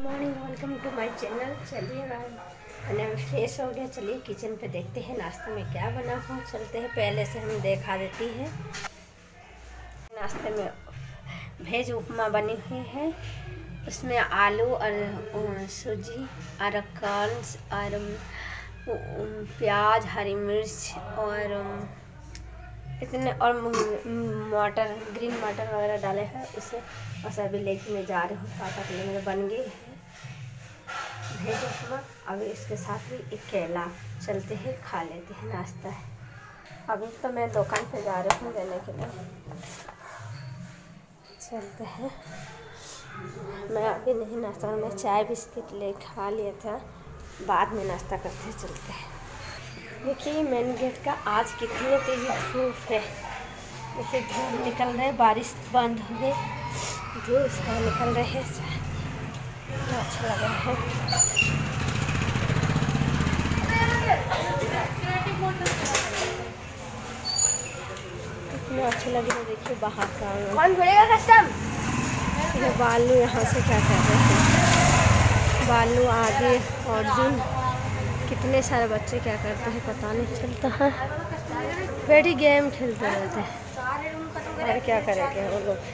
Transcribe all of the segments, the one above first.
Morning, welcome to my channel. चलिए मैंने अभी फ्रेश हो गया। चलिए किचन पे देखते हैं नाश्ते में क्या बना हुआ। चलते हैं, पहले से हम देखा देती हैं। नाश्ते में वेज उपमा बनी हुई है। उसमें आलू और सूजी और कॉर्न्स और प्याज, हरी मिर्च और इतने और मटर, ग्रीन मटर वगैरह डाले हैं उसे। और सभी लेके मैं जा रही हूँ पापा के लिए। मेरे बन गई है वेज उपमा। अभी इसके साथ भी एक केला। चलते हैं, खा लेते हैं, नाश्ता है। अभी तो मैं दुकान पे जा रही हूँ लेने के लिए। चलते हैं। मैं अभी नहीं नाश्ता, मैं चाय बिस्किट ले खा लिया था, बाद में नाश्ता करते चलते हैं। देखिए मेन गेट का आज कितनी तेज़ी धूप है। देखिए धूप निकल रहे, बारिश बंद हो गई, धूप से निकल रहे हैं। तो अच्छा लग रहा है। कितना अच्छा लग रहा है। देखिए बाहर का कौन घुड़ेगा कस्टम। ये बालू यहाँ से क्या कर रहे हैं। बालू आगे अर्जुन, कितने सारे बच्चे क्या करते हैं पता नहीं चलता है। बैठी गेम खेलते रहते हैं और क्या करेंगे वो लोग।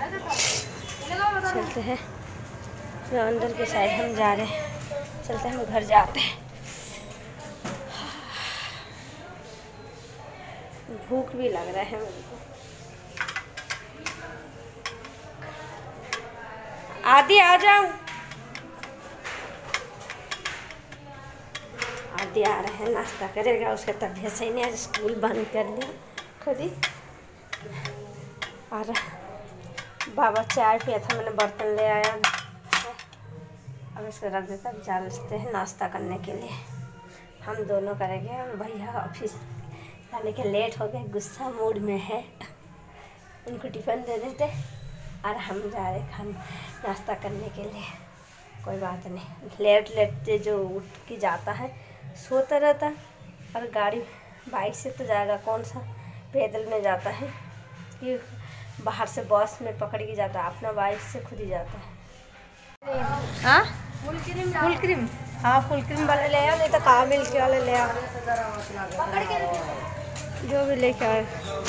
चलते हैं, अंदर के साइड हम जा रहे हैं। चलते हैं, हम घर जाते हैं। भूख भी लग रहा है मुझे को। आदि आ जाओ। आदि आ रहे हैं, नाश्ता करेगा। उसका तबीयत सही नहीं है, स्कूल बंद कर लिया खुद ही। और बाबा चाय पिया था, मैंने बर्तन ले आया। अब इसको रख देता। अब चलते हैं नाश्ता करने के लिए। हम दोनों करेंगे। भैया ऑफिस जाने के लेट हो गए, गुस्सा मूड में है। उनको टिफ़िन दे देते और हम जा रहे नाश्ता करने के लिए। कोई बात नहीं, लेट जो उठ के जाता है सोता रहता, और गाड़ी बाइक से तो जाएगा कौन सा, पैदल में जाता है कि बाहर से बस में पकड़ के जाता है। अपना बाइक से खुद ही जाता है। हाँ फुल क्रीम, हाँ फुल क्रीम वाले ले आओ, नहीं तो काला मिल्क वाले ले आओ, जो भी लेके आए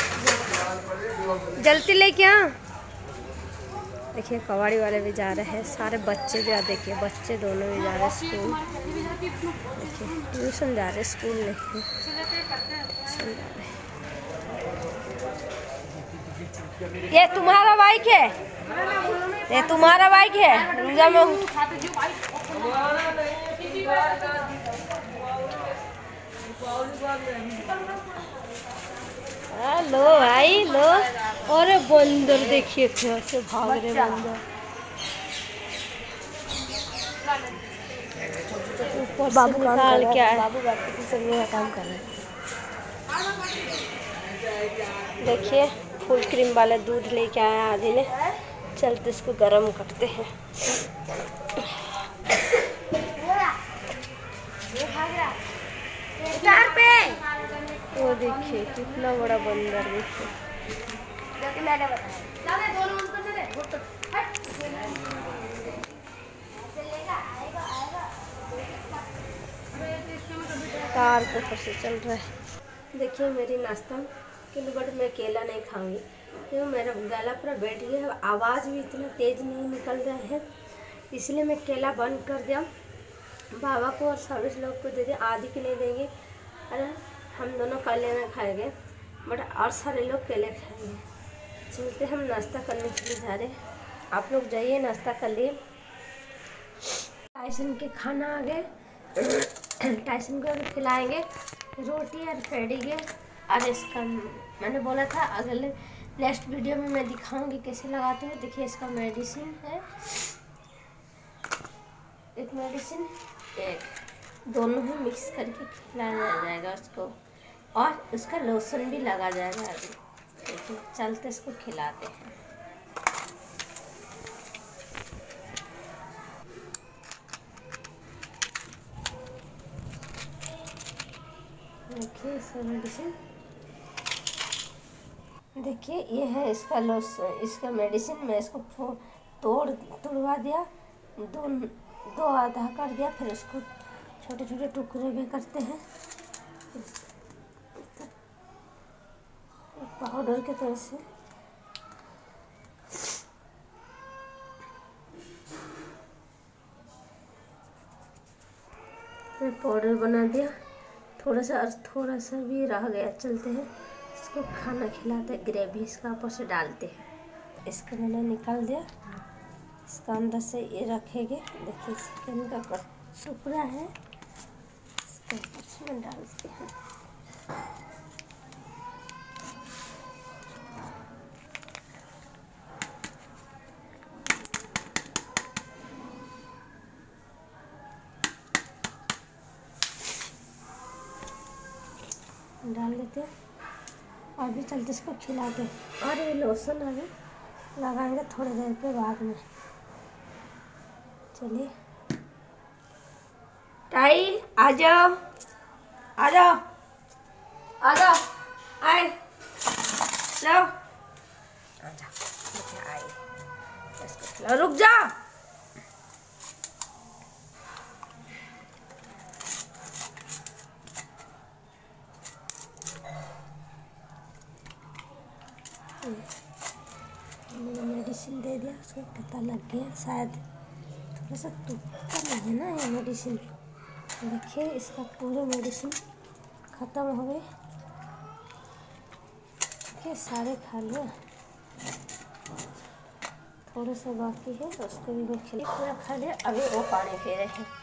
जल्दी लेके आ। देखिए कबाड़ी वाले भी जा रहे हैं, सारे बच्चे भी। देखिए बच्चे दोनों भी जा रहे हैं स्कूल। देखिए ट्यूशन जा रहे हैं, स्कूल नहीं ट्यूशन जा रहे हैं। ये तुम्हारा बाइक है, ये तुम्हारा बाइक है। रुजा में लो भाई लो। और बंदर देखिए कैसे भाग रहे बंदर। ऊपर बाबू निकाल क्या है, बाबू काम कर रहे हैं। देखिए फुल क्रीम वाला दूध लेके आया आदि ने। चलते इसको गरम करते हैं। वो देखिए कितना बड़ा बंदर। देखिए कार के ऊपर से चल रहा है। देखिए मेरी नाश्ता के लिए, बट मैं केला नहीं खाऊंगी क्योंकि मेरा गला पूरा बैठ गया है। आवाज़ भी इतना तेज़ नहीं निकल रहा है, इसलिए मैं केला बंद कर दिया। बाबा को और सभी लोग को दे दिया, आदि के लिए देंगे। अरे हम दोनों केले में खाएंगे, बट और सारे लोग केले खाएंगे। चलते हम नाश्ता करने के लिए जा रहे हैं। आप लोग जाइए नाश्ता कर लिए। टाइसन के खाना आ गए, टाइसन को खिलाएंगे रोटी और फेंटेंगे। और इसका मैंने बोला था अगले नेक्स्ट वीडियो में मैं दिखाऊंगी कैसे लगाते हैं। देखिए इसका मेडिसिन है, एक मेडिसिन एक, दोनों ही मिक्स करके खिलाया जाएगा उसको, और उसका लोशन भी लगा जाएगा अभी। देखिए चलते इसको खिलाते हैं। देखिए इसका मेडिसिन, देखिए ये है इसका लोशन, इसका मेडिसिन। मैं इसको तोड़वा दिया दो दो आधा कर दिया, फिर इसको छोटे छोटे टुकड़े भी करते हैं पाउडर के तरह से। पाउडर बना दिया, थोड़ा सा भी रह गया। चलते हैं इसको खाना खिलाते, ग्रेवी इसका ऊपर से डालते हैं। इसको मैंने निकाल दिया, इसका अंदर से ये रखेंगे। देखिए चिकन का टुकड़ा है, इसको इसमें डालते हैं। डाल देते हैं और भी चलते इसको खिलाते हैं। और ये लोशन अभी लगाएंगे थोड़ी देर के बाद में। चलिए टाई आ जाओ, आ जाओ, आ जाओ, आए लो, आ जाओ, देखिए आए, इसको खिलाओ, रुक जा। मैंने मेडिसिन दे दिया, उसको पता लग गया शायद, थोड़ा सा टूटता नहीं है ना ये मेडिसिन। देखिए इसका पूरे मेडिसिन ख़त्म हो गए। देखिए सारे खा लिया, थोड़ा सा बाकी है उसको भी मैं खिला, पूरा खा लिया। अभी वो पानी पी रहे हैं।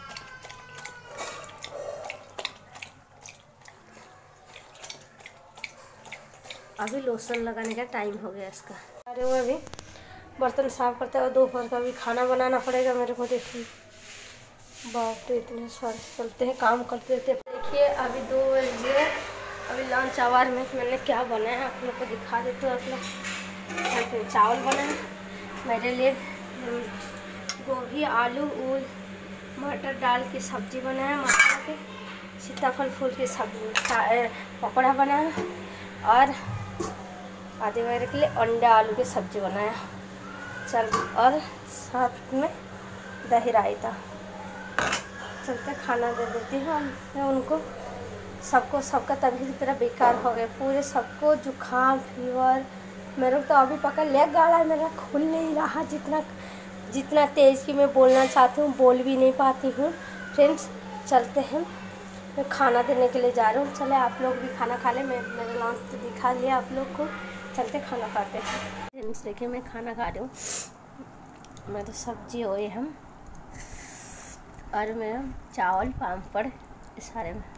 अभी लोशन लगाने का टाइम हो गया इसका। अरे वो अभी बर्तन साफ करते हैं और दोपहर का भी खाना बनाना पड़ेगा मेरे को। देखिए बाप रे, इतने सारे चलते हैं, काम करते रहते। देखिए अभी 2 बजे, अभी लंच आवर में मैंने क्या बनाया आप लोग को दिखा देते हो। आप लोग चावल बनाए मेरे लिए, गोभी आलू और मटर डाल के सब्जी बनाया, मसाला के सीताफल फूल की सब्जी पकौड़ा बनाया, और आधे वगैरह के लिए अंडा आलू की सब्जी बनाया। चल, और साथ में दही रायता। चलते खाना दे देती हूँ मैं उनको। सबका तबीयत पूरा बेकार हो गया, पूरे सबको जुकाम फीवर। मेरे को तो अभी पकड़ ले गला मेरा खुल नहीं रहा, जितना तेज़ कि मैं बोलना चाहती हूँ बोल भी नहीं पाती हूँ। फ्रेंड्स चलते हैं, मैं खाना देने के लिए जा रहा हूँ। चले आप लोग भी खाना खा ले, मेरा लंच तो दिखा लिया आप लोग को। चलते खाना खाते हैं। फ्रेंड्स देखिए मैं खाना खा रही हूँ, मैं तो सब्जी हुई हम, और मेरा चावल पापड़ सारे में।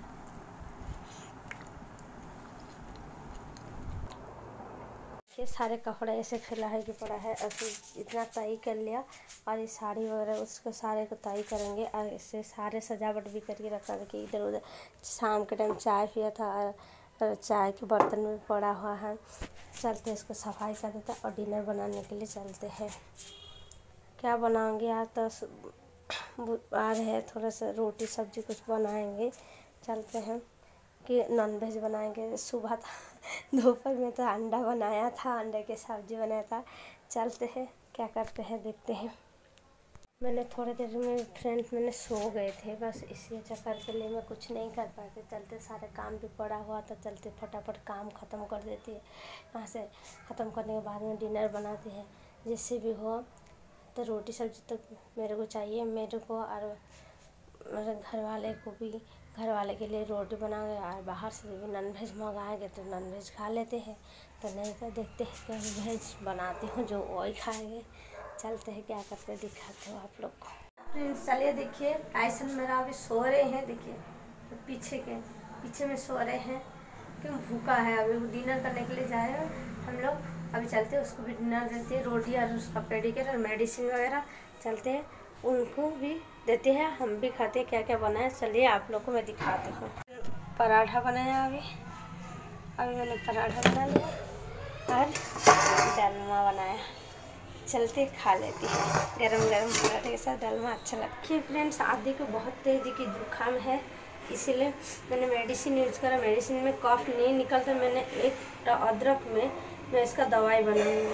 ये सारे कपड़े ऐसे फैला है कि पड़ा है, ऐसे इतना तय कर लिया। और ये साड़ी वगैरह उसको सारे को तय करेंगे, और ऐसे सारे सजावट भी करके रखा है कि इधर उधर। शाम के टाइम चाय पिया था और चाय के बर्तन में पड़ा हुआ है। चलते इसको सफाई कर देता और डिनर बनाने के लिए चलते हैं। क्या बनाएंगे आज तो बुधवार है, थोड़ा सा रोटी सब्जी कुछ बनाएंगे। चलते हैं कि नॉनवेज बनाएंगे। सुबह था दोपहर में तो अंडा बनाया था, अंडे की सब्जी बनाया था। चलते हैं क्या करते हैं देखते हैं। मैंने थोड़ी देर में फ्रेंड्स मैंने सो गए थे, बस इसी चक्कर के लिए मैं कुछ नहीं कर पाते। चलते सारे काम भी पड़ा हुआ था, चलते फटाफट काम ख़त्म कर देती है। वहाँ से ख़त्म करने के बाद में डिनर बनाते हैं। जिससे भी हो तो रोटी सब्जी तो मेरे को चाहिए, मेरे को और मेरे घर वाले को भी। घर वाले के लिए रोटी बनाएंगे, और बाहर से भी नॉनवेज मंगाएंगे तो नॉनवेज खा लेते हैं, तो नहीं तो देखते हैं क्या वेज बनाती हूँ जो वही खाएंगे। चलते हैं क्या करते दिखाते हो आप लोग को। फ्रेंड्स चलिए देखिए, टाइसन मेरा अभी सो रहे हैं। देखिए पीछे में सो रहे हैं, क्यों भूखा है। अभी वो डिनर करने के लिए जा रहे हैं हम लोग। अभी चलते हैं उसको भी डिनर देते हैं, रोटी और उसका पेडिकेयर और मेडिसिन वगैरह। चलते हैं उनको भी देते हैं, हम भी खाते हैं। क्या क्या बनाया चलिए आप लोग को मैं दिखाती हूँ। पराठा बनाया अभी मैंने पराठा बना लिया और डालमा बनाया। चलते खा लेती है, गरम गरम पराठे के साथ डालमा अच्छा लगता है। फ्रेंड्स आदि को बहुत तेज़ की जुकाम है, इसीलिए मैंने मेडिसिन यूज़ करा। मेडिसिन में कफ नहीं निकलता, मैंने एक अदरक में मैं इसका दवाई बनाऊंगी।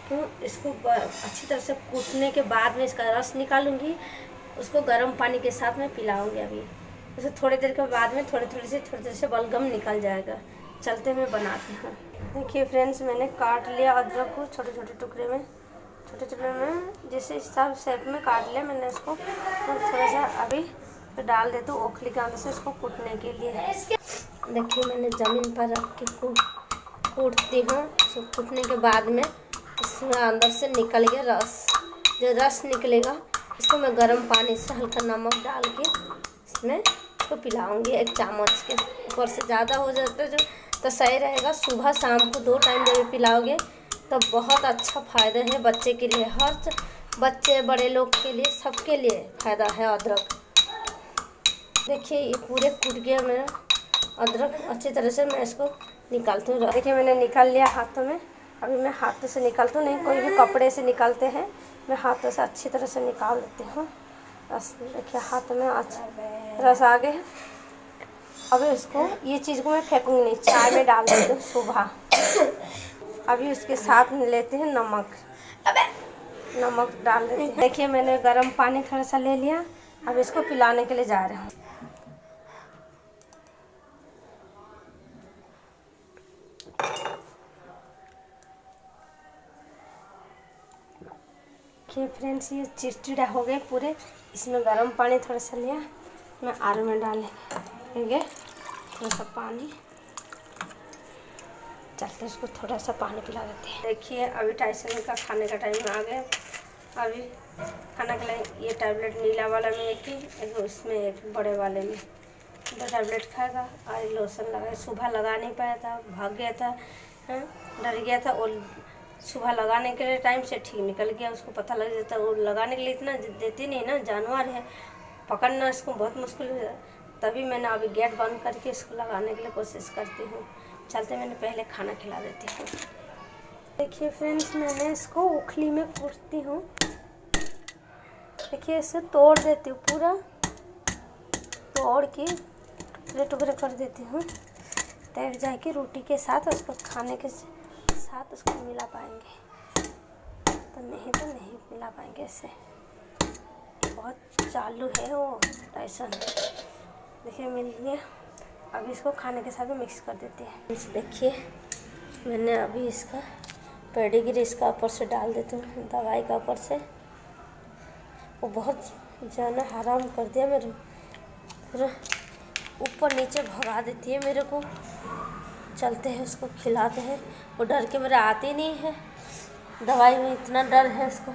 हूँ। इसको अच्छी तरह से कूटने के बाद में इसका रस निकालूंगी, उसको गर्म पानी के साथ में पिलाऊंगी। अभी उसे थोड़ी देर के बाद में थोड़ी थोड़ी से बलगम निकल जाएगा। चलते हुए बनाते हैं। देखिए फ्रेंड्स, मैंने काट लिया अदरक को छोटे छोटे टुकड़े में, जैसे सब शेप में काट लिया मैंने इसको। थोड़ा सा अभी डाल देती हूँ ओखली के अंदर से इसको कूटने के लिए। देखिए मैंने ज़मीन पर रख के कूटती हूँ। इसको कूटने के बाद में इसमें अंदर से निकल गया रस। जो रस निकलेगा इसको मैं गर्म पानी से हल्का नमक डाल के इसमें इसको पिलाऊंगी 1 चम्मच के ऊपर से। ज़्यादा हो जाता है जो तो सही रहेगा। सुबह शाम को 2 टाइम जब पिलाओगे तो बहुत अच्छा फ़ायदा है बच्चे के लिए। हर बच्चे बड़े लोग के लिए सबके लिए फ़ायदा है अदरक। देखिए ये पूरे कूट गया मेरा अदरक। अच्छी तरह से मैं इसको निकालती हूँ। देखिए मैंने निकाल लिया हाथों में। अभी मैं हाथों से निकालती हूँ, नहीं कोई भी कपड़े से निकालते हैं, मैं हाथों से अच्छी तरह से निकाल लेती हूँ। बस देखिए हाथ में अच्छा रस आ गए। अभी उसको ये चीज़ को मैं फेंकूँगी नहीं, चाय में डाल देती हूँ सुबह। अभी उसके साथ में लेते हैं नमक डाल देते हैं। देखिए मैंने गर्म पानी थोड़ा सा ले लिया। अब इसको पिलाने के लिए जा रहे हैं। देखिए फ्रेंड्स, ये चिड़चिड़ा हो गए पूरे। इसमें गर्म पानी थोड़ा सा लिया, मैं आलू में डालेंगे थोड़ा सा पानी। चलते इसको थोड़ा सा पानी पिला देते हैं। देखिए अभी टाइसन का खाने का टाइम आ गया। अभी खाना के लिए ये टैबलेट नीला वाला में एक उसमें एक बड़े वाले में 2 टैबलेट खाएगा। और लोशन लगाए, सुबह लगा नहीं पाया था, भाग गया था, डर गया था। और सुबह लगाने के लिए टाइम से ठीक निकल गया। उसको पता लग जाता, वो लगाने के लिए इतना देती नहीं ना, जानवर है, पकड़ना इसको बहुत मुश्किल हो जाता। तभी मैंने अभी गेट बंद करके इसको लगाने के लिए कोशिश करती हूँ। चलते मैंने पहले खाना खिला देती हूँ। देखिए फ्रेंड्स, मैंने इसको ओखली में कूटती हूँ। देखिए इसे तोड़ देती हूँ, पूरा तोड़ के टुकड़े टुकड़े कर देती हूँ। तब जाके रोटी के साथ उसको खाने के साथ उसको मिला पाएंगे, तो नहीं मिला पाएंगे। ऐसे बहुत चालू है वो टाइसन। देखिए मिल गया। अभी इसको खाने के साथ मिक्स कर देते हैं। देखिए मैंने अभी इसका पेडिग्री इसका ऊपर से डाल देती हूँ, दवाई का ऊपर से। वो बहुत ज़्यादा हराम कर दिया मेरे, पूरा ऊपर नीचे भगा देती है मेरे को। चलते हैं उसको खिलाते हैं। वो डर के मेरे आती नहीं है, दवाई में इतना डर है इसको।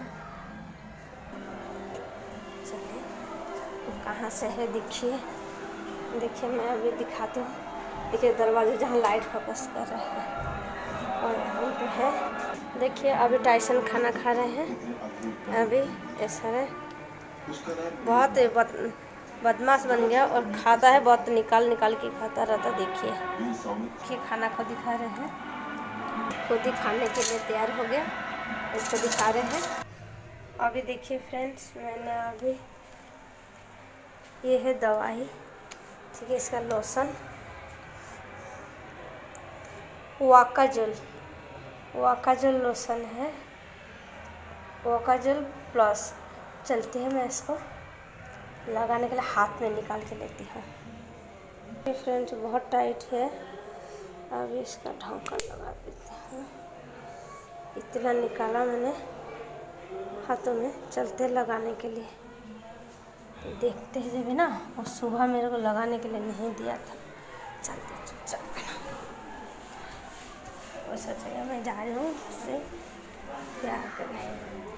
चलिए कहाँ से है देखिए मैं अभी दिखाती हूँ। देखिए दरवाजे जहाँ लाइट फोकस कर रहे हैं और यहाँ पे है। देखिए अभी टाइसन खाना खा रहे हैं। अभी ऐसा है, बहुत बदमाश बन गया और खाता है बहुत, निकाल के खाता रहता। देखिए खाना खुद ही खा रहे हैं, खुद ही खाने के लिए तैयार हो गया, इसको दिखा रहे हैं। अभी देखिए फ्रेंड्स, मैंने अभी ये है दवाई, ठीक है, इसका लोशन वाकाजल लोशन है, वाकाजल प्लस। चलती है मैं इसको लगाने के लिए हाथ में निकाल के लेती हूँ। फ्रेंड्स बहुत टाइट है, अभी इसका ढक्कन लगा देती हूँ। इतना निकाला मैंने हाथों में, चलते लगाने के लिए। देखते हैं जब ना, और सुबह मेरे को लगाने के लिए नहीं दिया था। चलते चुपचाप वैसा जगह मैं जा रही हूँ, उससे प्यार करें।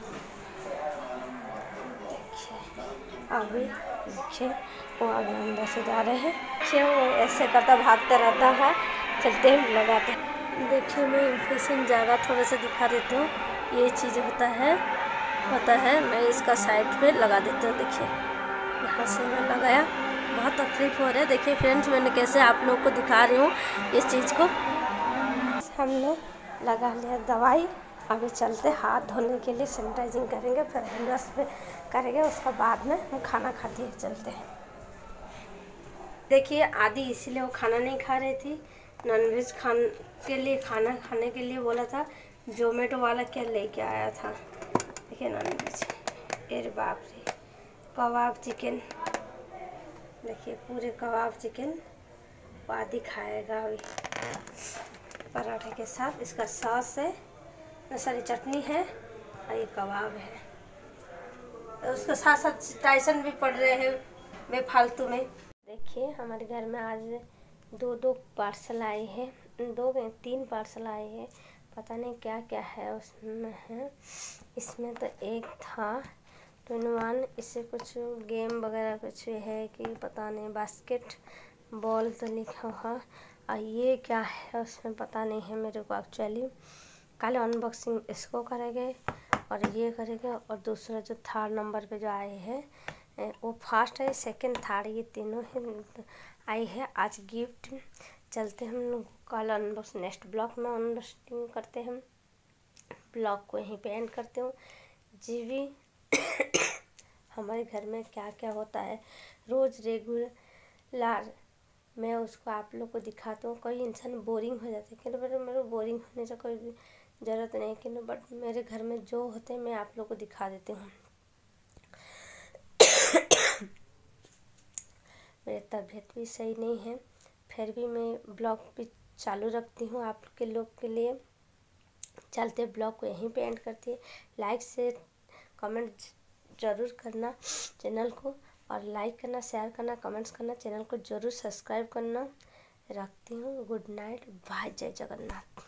अभी देखिए वो अभी अंदर से जा रहे हैं। देखिए वो ऐसे करता भागता रहता है। चलते हैं लगाते हैं। देखिए मैं इन्फेक्शन ज़्यादा थोड़ा सा दिखा देती हूँ। ये चीज़ होता है मैं इसका साइड पे लगा देती हूँ। देखिए यहाँ से मैं लगाया, बहुत तकलीफ हो रहा है। देखिए फ्रेंड्स मैंने कैसे आप लोगों को दिखा रही हूँ इस चीज़ को। हम लोग लगा लिया दवाई। अभी चलते हाथ धोने के लिए, सैनिटाइजिंग करेंगे, फिर हैंड वॉश पे करेंगे, उसका बाद में हम खाना खाते हैं। चलते हैं। देखिए आदि इसीलिए वो खाना नहीं खा रही थी, नॉनवेज खाने के लिए बोला था, जोमेटो वाला क्या लेके आया था, देखिए नॉनवेज। अरे बाप रे, कबाब चिकन, देखिए पूरे कबाब चिकन आदि खाएगा अभी पराठे के साथ। इसका सॉस है, सॉरी चटनी है, और ये कबाब है। उसके साथ साथ टाइसन भी पड़ रहे हैं बेफालतू में। देखिए हमारे घर में आज दो पार्सल आए हैं, 3 पार्सल आए हैं, पता नहीं क्या क्या है उसमें है। इसमें तो एक था 21, इससे कुछ गेम वगैरह कुछ है कि पता नहीं, बास्केट बॉल तो लिखा हुआ। और ये क्या है उसमें पता नहीं है मेरे को एक्चुअली। कल अनबॉक्सिंग इसको करेंगे और ये करेंगे, और दूसरा जो 3rd नंबर पे जो आए हैं वो फर्स्ट है, सेकंड थर्ड ये तीनों ही आई है आज गिफ्ट। चलते हम लोग कल अनबॉक्स, नेक्स्ट ब्लॉग में अनबॉक्सिंग करते हैं। ब्लॉग को यहीं पे एंड करते हूँ। जी भी हमारे घर में क्या क्या होता है रोज़ रेगुलर मैं उसको आप लोग को दिखाता हूँ। कोई इंसान बोरिंग हो जाता है, कि मेरे बोरिंग होने से कोई भी ज़रूरत नहीं, कि बट मेरे घर में जो होते हैं मैं आप लोग को दिखा देती हूँ। मेरी तबीयत भी सही नहीं है, फिर भी मैं ब्लॉग भी चालू रखती हूँ आप के लोग के लिए। चलते ब्लॉग को यहीं पे एंड करती है। लाइक से कमेंट ज़रूर करना चैनल को, और लाइक करना, शेयर करना, कमेंट्स करना, चैनल को ज़रूर सब्सक्राइब करना। रखती हूँ, गुड नाइट, बाय, जय जगन्नाथ।